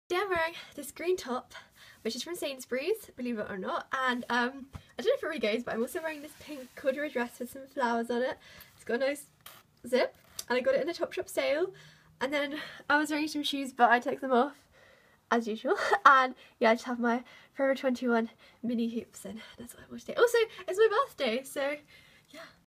Today I'm wearing this green top, which is from Sainsbury's, believe it or not, and I don't know if it really goes, but I'm also wearing this pink corduroy dress with some flowers on it. It's got a nice zip, and I got it in a Topshop sale, and then I was wearing some shoes, but I took them off, as usual, and yeah, I just have my Forever 21 mini hoops, and that's what I wore today. Also, it's my birthday, so yeah.